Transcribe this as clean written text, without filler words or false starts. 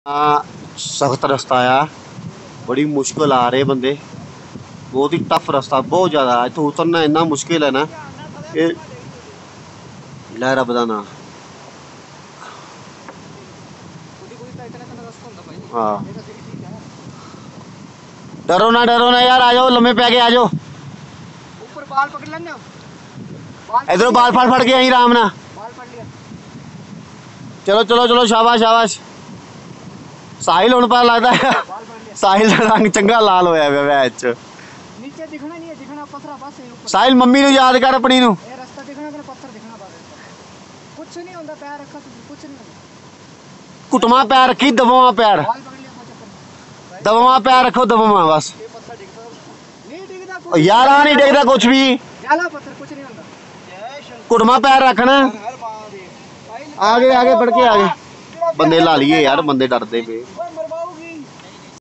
सख्त रस्ता आ, बड़ी मुश्किल आ रहे बंदे, बहुत ही टफ रास्ता, बहुत ज़्यादा। इत्थों उतरना इन्ना मुश्किल है ना कि लै रब दा नां। हाँ डरो ना यार, आ जाओ लम्बे पै के आ जाओ। ऊपर बाल पकड़ लेने, इधरों बाल फड़ के यहीं आराम ना। बाल पकड़ लिया। चलो चलो चलो, शाबाश शाबाश। साहिल हुण पता लगदा है साहिल दा रंग चंगा लाल होया पिया मैच च। नीचे दिखना नहीं है, दिखना पत्थर बस है ऊपर। साहिल मम्मी नूं याद कर अपनी नूं। ये रास्ता दिखना कि पत्थर दिखना बस। कुछ नहीं होंदा, पैर रखा तुझे, कुछ नहीं होंदा। घुटमा पैर रखी, दबवा पैर, बाल पकड़ लिया, कोई चक्कर नहीं। दबवा पैर रखो, दबवा बस। ये पत्थर दिखता नहीं, दिखता कुछ यार आ नहीं डिगदा कुछ भी, जाला पत्थर कुछ नहीं होंदा। घुटमा पैर रखना। आगे आगे बढ़ के आगे, बंदे ला लिए यार, बंदे डरते पे।